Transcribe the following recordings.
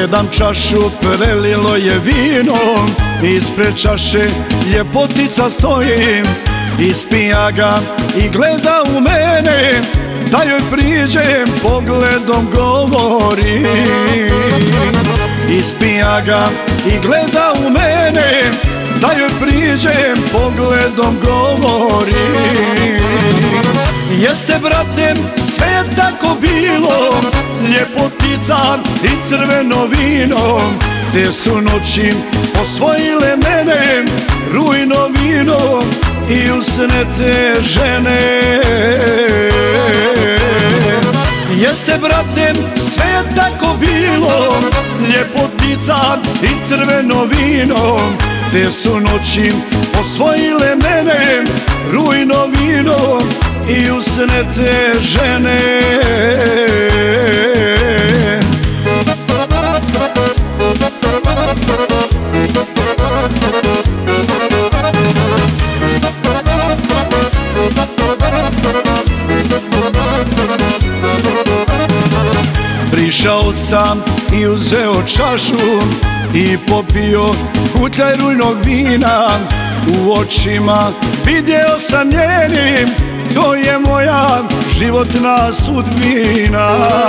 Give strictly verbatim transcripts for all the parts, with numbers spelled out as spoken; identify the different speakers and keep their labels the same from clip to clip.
Speaker 1: Sedam čašu prelilo je vino, ispred čaše ljepotica stoji. Ispija ga i gleda u mene, da joj priđem pogledom govori. Ispija ga i gleda u mene, da joj priđem pogledom govori. Jeste, brate, sve tako bilo, ljepotica i crveno vino. Te su noći osvojile mene, rujno vino i usne te žene. Jeste, brate, sve tako bilo, ljepotica i crveno vino. Te su noći osvojile mene, rujno vino i usne te žene. Prišao sam i uzeo čašu i popio kutljaj rujnog vina. U očima vidjeo sam njenim, to je moja životna sudbina.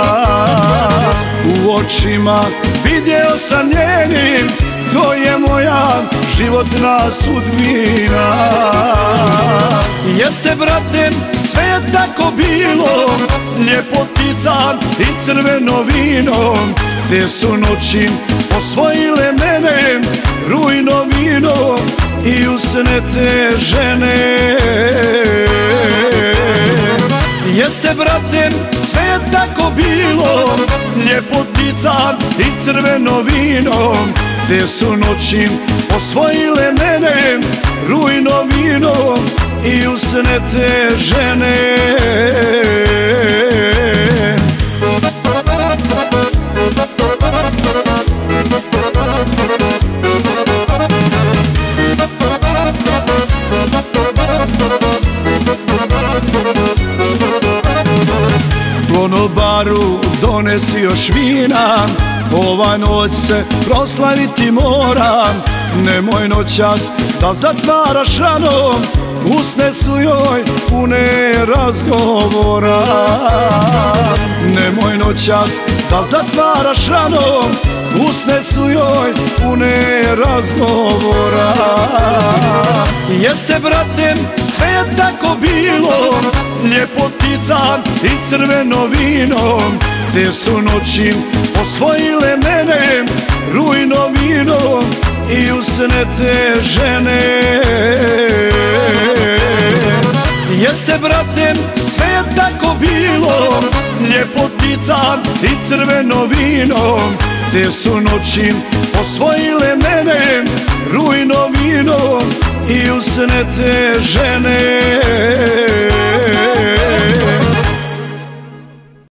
Speaker 1: U očima vidjeo sam njenim, to je moja životna sudbina. Jeste, brate, sve tako bilo, ljepotica i crveno vino. Te su noći osvojile mene, rujno vino i usne te žene. Jeste, brate, sve tako bilo, ljepotica i crveno vino. Te su noći osvojile mene, rujno vino i usne te žene. Konobaru donesi još vina, ova noć se proslaviti mora. Nemoj noćas da zatvaraš rano, usne su joj pune razgovora. Nemoj noćas da zatvaraš rano, usne su joj pune razgovora. Jeste, brate, sve tako bilo, ljepotica i crveno vino. Te su noći osvojile mene, rujno vino i usne te žene. Jeste, brate, sve tako bilo, ljepotica i crveno vino. Te su noći osvojile mene, rujno vino i usne te žene.